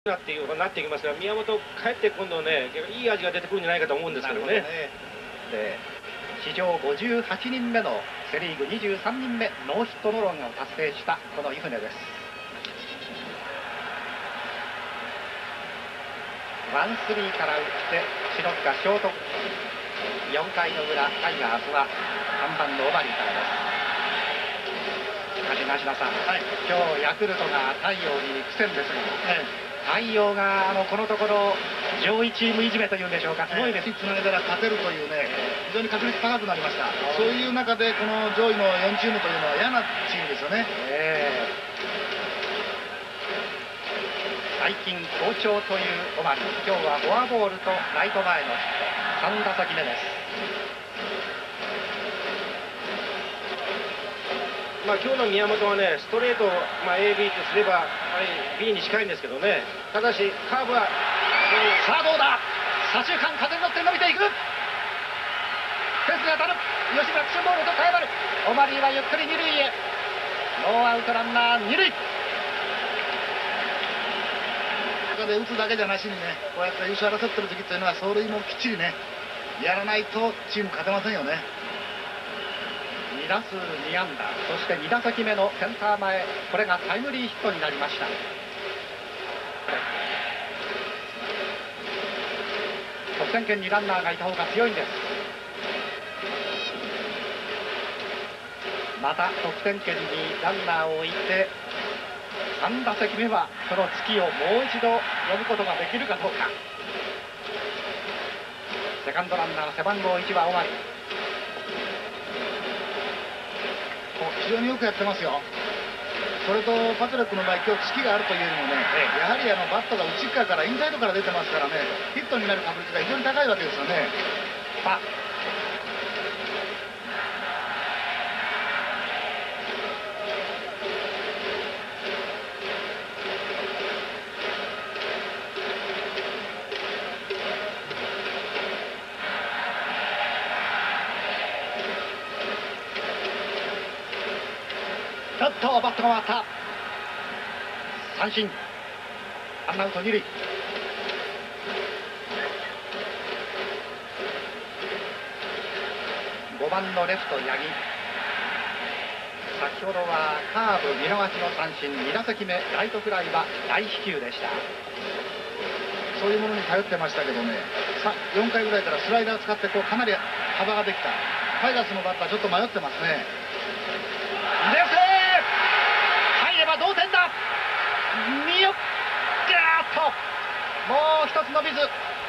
なっていきますが、宮本、帰って今度ね、いい味が出てくるんじゃないかと思うんですけどね。 で史上58人目のセ・リーグ23人目ノーヒットノーランを達成したこのイフネです。ワンスリーから打って篠塚ショート。4回の裏タイガースは3番のオバリーからです。しかし梨田さん、今日ヤクルトが太陽に苦戦ですが、太陽がこのところ上位チームいじめというんでしょうか、すごいです。 つなげたら勝てるというね、非常に確率高くなりました。そういう中でこの上位の4チームというのは嫌なチームですよね。 最近好調というオマリー、今日はフォアボールとライト前のヒット、3打席目です。 今日の宮本はね、ストレート、AB とすれば B に近いんですけどね、ただしカーブはさあどうだ、左中間風に乗って伸びていく、フェンスに当たる、吉村クションボールと変えばる、オマリーはゆっくり二塁へ、ノーアウトランナー二塁。 ここで打つだけじゃなしにね、こうやって優勝争ってる時というのは走塁もきっちりねやらないとチーム勝てませんよね。 2打数2安打、そして2打席目のセンター前、これがタイムリーヒットになりました。得点圏にランナーがいた方が強いんです。また得点圏にランナーを置いて、3打席目はこの月をもう一度呼ぶことができるかどうか。セカンドランナー背番号1はオマリー、 非常によくやってますよ。それとパトレックの場合、今日月があるというよりもね、やはりバットが内側からインサイドから出てますからね、ヒットになる確率が非常に高いわけですよね。 さあちょっとバットが回った、三振、ワンアウト二塁。5番のレフト八木、先ほどはカーブ見逃しの三振、2打席目ライトフライは大飛球でした。 そういうものに頼ってましたけどね、4回ぐらいからスライダーを使ってかなり幅ができた。タイガースのバッターちょっと迷ってますね。 レフトへ入れば同点だ。見よっ、ガーッともう一つ伸びず、